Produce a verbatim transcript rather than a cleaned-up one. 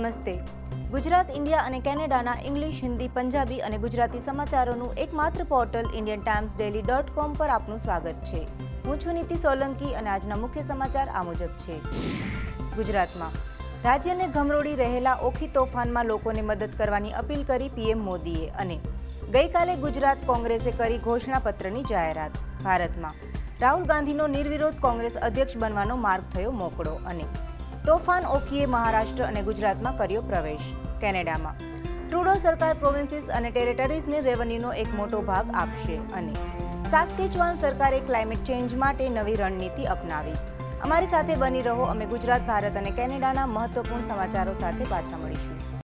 નમસ્તે। ગુજરાત ઇન્ડિયા અને કેનેડાના ઇંગ્લિશ, હિન્દી, પંજાબી અને ગુજરાતી સમાચારોનું એકમાત્ર portal Indian Times Daily dot com પર આપનું સ્વાગત છે। હું છું નીતિ સોલંકી અને આજના મુખ્ય સમાચાર આ મુજબ છે। ગુજરાતમાં રાજ્યને ગમરોડી રહેલા ઓખી તોફાનમાં લોકોને મદદ કરવાની અપીલ કરી પીએમ મોદીએ અને ગઈકાલે ગુજરાત કોંગ્રેસે કરી ઘોષણાપત્રની જાહેરાત। ભારતમાં રાહુલ ગાંધીનો નિર્વિરોધ કોંગ્રેસ અધ્યક્ષ બનવાનો માર્ગ થયો મોકળો અને તોફાન ઓખીએ મહારાષ્ટ્ર અને ગુજરાતમાં કર્યો પ્રવેશ। કેનેડામાં ટ્રુડો સરકાર પ્રોવિન્સીસ અને ટેરેટરીઝને રેવન્યુનો એક મોટો ભાગ આપશે અને સાસ્કેચુઆન સરકારે ક્લાઇમેટ ચેન્જ માટે નવી રણનીતિ અપનાવી। અમારી સાથે બની રહો, અમે ગુજરાત, ભારત અને કેનેડાના મહત્વપૂર્ણ સમાચારો સાથે પાછા મળીશું।